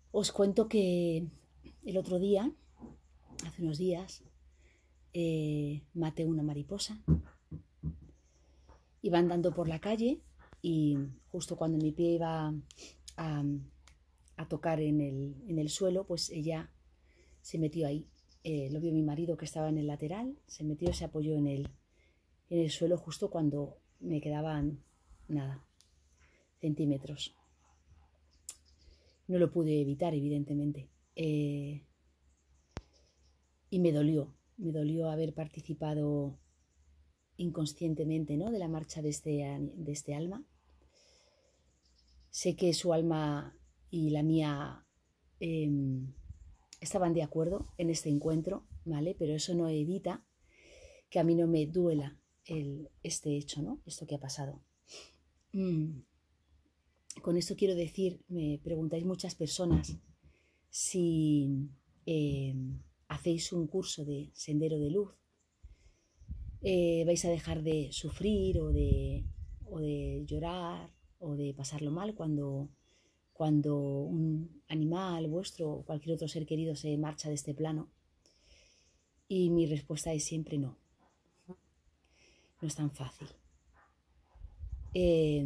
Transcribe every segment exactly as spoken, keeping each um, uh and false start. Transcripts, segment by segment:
Os cuento que el otro día, hace unos días, eh, maté una mariposa. Iba andando por la calle y justo cuando mi pie iba a, a tocar en el, en el suelo, pues ella se metió ahí. Eh, lo vio mi marido, que estaba en el lateral, se metió, se apoyó en el, en el suelo justo cuando me quedaban, nada, centímetros. No lo pude evitar, evidentemente. Eh, y me dolió, me dolió haber participado inconscientemente, ¿no?, de la marcha de este, de este alma. Sé que su alma y la mía eh, estaban de acuerdo en este encuentro, ¿vale? Pero eso no evita que a mí no me duela el, este hecho, ¿no? Esto que ha pasado. Mm. Con esto quiero decir, me preguntáis muchas personas si eh, hacéis un curso de sendero de luz, eh, vais a dejar de sufrir o de, o de llorar o de pasarlo mal cuando, cuando un animal vuestro o cualquier otro ser querido se marcha de este plano. Y mi respuesta es siempre no. No es tan fácil. Eh,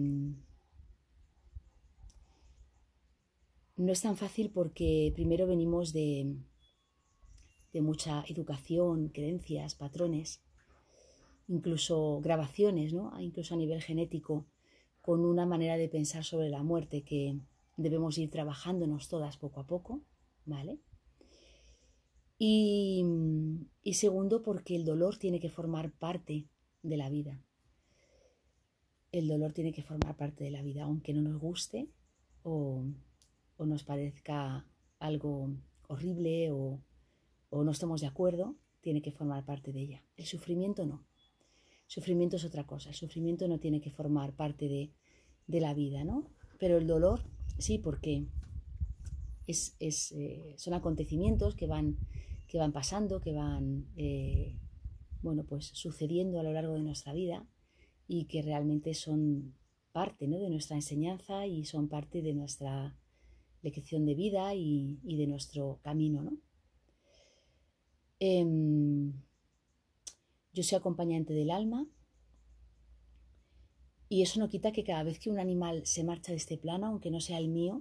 no es tan fácil porque primero venimos de, de mucha educación, creencias, patrones, incluso grabaciones, ¿no? Incluso a nivel genético, con una manera de pensar sobre la muerte que debemos ir trabajándonos todas poco a poco, ¿vale? Y, y segundo, porque el dolor tiene que formar parte de la vida. El dolor tiene que formar parte de la vida, aunque no nos guste o, o nos parezca algo horrible o, o no estemos de acuerdo, tiene que formar parte de ella. El sufrimiento no. El sufrimiento es otra cosa. El sufrimiento no tiene que formar parte de, de la vida, ¿no? Pero el dolor sí, porque es, es, eh, son acontecimientos que van, que van pasando, que van eh, bueno, pues sucediendo a lo largo de nuestra vida y que realmente son parte, ¿no?, de nuestra enseñanza y son parte de nuestra lección de vida y, y de nuestro camino, ¿no? Eh, yo soy acompañante del alma y eso no quita que cada vez que un animal se marcha de este plano, aunque no sea el mío,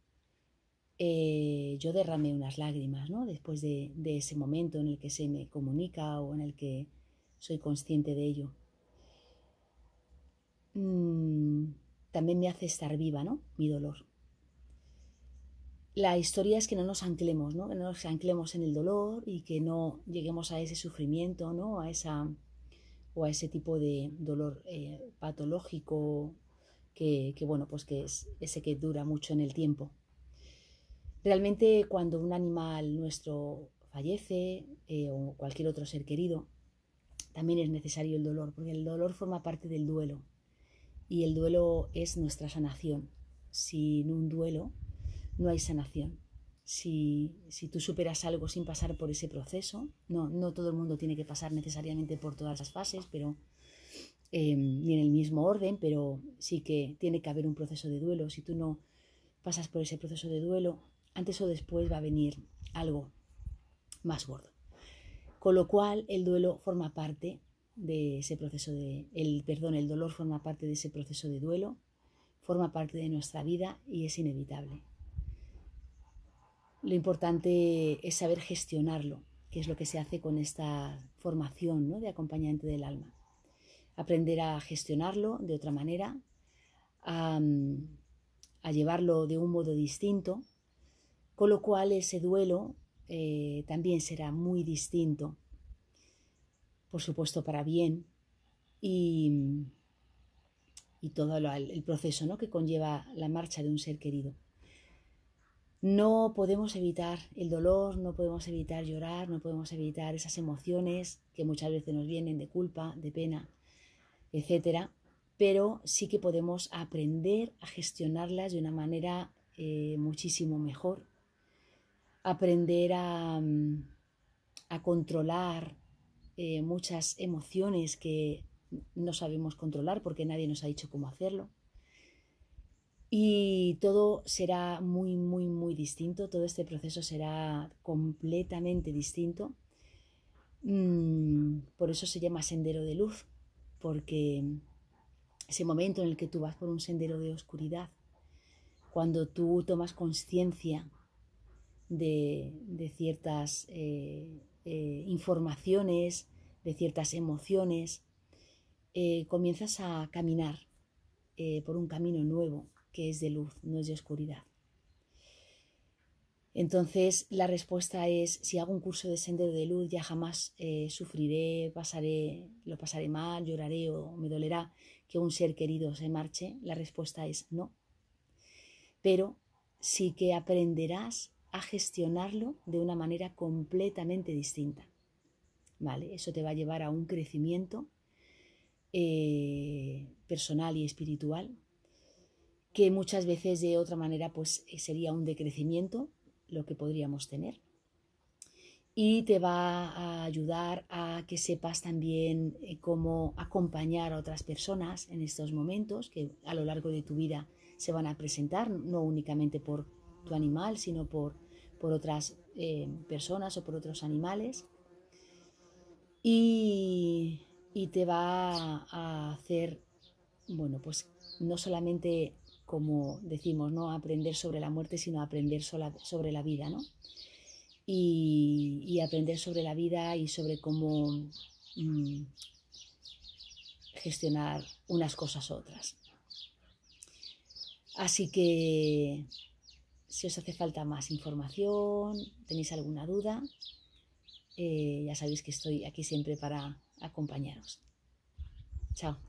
eh, yo derramé unas lágrimas, ¿no?, después de, de ese momento en el que se me comunica o en el que soy consciente de ello. Mm, también me hace estar viva, ¿no?, mi dolor. La historia es que no nos anclemos, ¿no?, que no nos anclemos en el dolor y que no lleguemos a ese sufrimiento, ¿no?, a esa, o a ese tipo de dolor eh, patológico que, que, bueno, pues que es ese que dura mucho en el tiempo. Realmente cuando un animal nuestro fallece eh, o cualquier otro ser querido, también es necesario el dolor, porque el dolor forma parte del duelo y el duelo es nuestra sanación. Sin un duelo no hay sanación. Si, si tú superas algo sin pasar por ese proceso, no, no todo el mundo tiene que pasar necesariamente por todas las fases, pero eh, ni en el mismo orden, pero sí que tiene que haber un proceso de duelo. Si tú no pasas por ese proceso de duelo, antes o después va a venir algo más gordo. Con lo cual el duelo forma parte de ese proceso de, el, perdón, el dolor forma parte de ese proceso de duelo, forma parte de nuestra vida y es inevitable. Lo importante es saber gestionarlo, que es lo que se hace con esta formación, ¿no?, de acompañante del alma. Aprender a gestionarlo de otra manera, a, a llevarlo de un modo distinto, con lo cual ese duelo eh, también será muy distinto, por supuesto para bien, y, y todo lo, el proceso, ¿no?, que conlleva la marcha de un ser querido. No podemos evitar el dolor, no podemos evitar llorar, no podemos evitar esas emociones que muchas veces nos vienen de culpa, de pena, etcétera, pero sí que podemos aprender a gestionarlas de una manera eh, muchísimo mejor, aprender a, a controlar eh, muchas emociones que no sabemos controlar porque nadie nos ha dicho cómo hacerlo. Y todo será muy, muy, muy distinto, todo este proceso será completamente distinto. Mm, por eso se llama sendero de luz, porque ese momento en el que tú vas por un sendero de oscuridad, cuando tú tomas conciencia de, de ciertas eh, eh, informaciones, de ciertas emociones, eh, comienzas a caminar eh, por un camino nuevo que es de luz, no es de oscuridad. Entonces la respuesta es, si hago un curso de sendero de luz ya jamás eh, sufriré, pasaré, lo pasaré mal, lloraré o me dolerá que un ser querido se marche. La respuesta es no. Pero sí que aprenderás a gestionarlo de una manera completamente distinta. ¿Vale? Eso te va a llevar a un crecimiento eh, personal y espiritual que muchas veces de otra manera pues sería un decrecimiento lo que podríamos tener. Y te va a ayudar a que sepas también cómo acompañar a otras personas en estos momentos que a lo largo de tu vida se van a presentar, no únicamente por tu animal, sino por, por otras eh, personas o por otros animales. Y, y te va a hacer, bueno, pues no solamente, como decimos, ¿no?, aprender sobre la muerte, sino aprender sobre la vida, ¿no? Y, y aprender sobre la vida y sobre cómo mmm, gestionar unas cosas u otras. Así que si os hace falta más información, tenéis alguna duda, eh, ya sabéis que estoy aquí siempre para acompañaros. Chao.